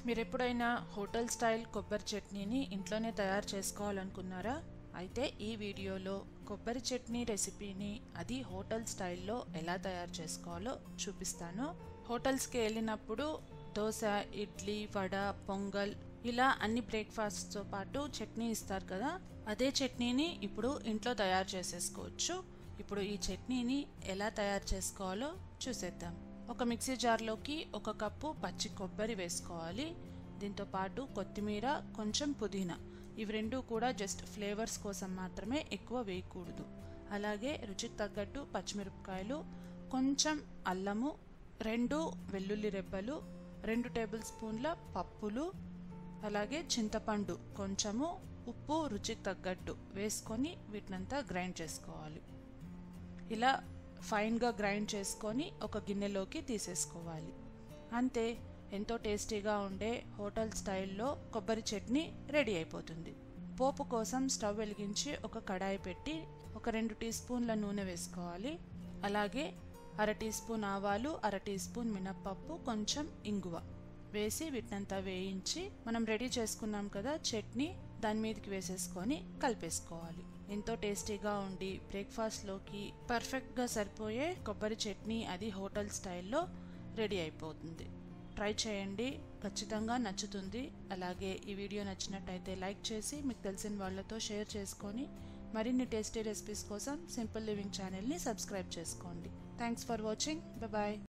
మీరు ఎప్పుడైనా hotel style కొబ్బరి చట్నీని ఇంట్లోనే తయారు చేసుకోవాలనుకున్నారా? అయితే ఈ వీడియోలో కొబ్బరి చట్నీ రెసిపీని అది హోటల్ స్టైల్లో ఎలా తయారు చేసుకోవాలో చూపిస్తాను. హోటల్స్కి వెళ్ళినప్పుడు దోశ, ఇడ్లీ, వడ, పొంగల్ ఇలా అన్ని బ్రేక్ఫాస్ట్తో పాటు చట్నీ ఇస్తారు కదా, అదే చట్నీని ఇప్పుడు ఇంట్లో తయారు చేసేసుకోవచ్చు. ఇప్పుడు ఈ చట్నీని ఎలా తయారు చేసుకోవాలో చూసేద్దాం. ఒక మిక్సీ జార్లోకి 1 కప్పు పచ్చి కొబ్బరి వేసుకోవాలి. దీంతో పాటు కొత్తిమీర, కొంచెం పుదీనా, ఇవి రెండు కూడా జస్ట్ ఫ్లేవర్స్ కోసం మాత్రమే, ఎక్కువ వేయకూడదు. అలాగే రుచికి తగ్గట్టు పచ్చిమిరపకాయలు, కొంచెం అల్లము, 2 వెల్లుల్లి రెబ్బలు, 2 టేబుల్ స్పూన్ల పప్పులు, అలాగే చింతపండు కొంచెము, ఉప్పు రుచికి తగ్గట్టు వేసుకొని వీటినంతా గ్రైండ్ చేసుకోవాలి. ఇలా ఫైన్గా గ్రైండ్ చేసుకొని ఒక గిన్నెలోకి తీసేసుకోవాలి. అంతే, ఎంతో టేస్టీగా ఉండే హోటల్ స్టైల్లో కొబ్బరి చట్నీ రెడీ అయిపోతుంది. పోపు కోసం స్టవ్ వెలిగించి ఒక కడాయి పెట్టి ఒక 2 టీ స్పూన్ల నూనె వేసుకోవాలి. అలాగే 1/2 టీ స్పూన్ ఆవాలు, 1/2 టీ స్పూన్ మినప్పప్పు, కొంచెం ఇంగువ వేసి వీటినంతా వేయించి మనం రెడీ చేసుకున్నాం కదా చట్నీ, దాని మీదకి వేసేసుకొని కలిపేసుకోవాలి. ఎంతో టేస్టీగా ఉండి బ్రేక్ఫాస్ట్లోకి పర్ఫెక్ట్గా సరిపోయే కొబ్బరి చట్నీ అది హోటల్ స్టైల్లో రెడీ అయిపోతుంది. ట్రై చేయండి, ఖచ్చితంగా నచ్చుతుంది. అలాగే ఈ వీడియో నచ్చినట్టయితే లైక్ చేసి మీకు తెలిసిన వాళ్ళతో షేర్ చేసుకొని మరిన్ని టేస్టీ రెసిపీస్ కోసం సింపుల్ లివింగ్ ఛానల్ని సబ్స్క్రైబ్ చేసుకోండి. Thanks for watching. బాయ్.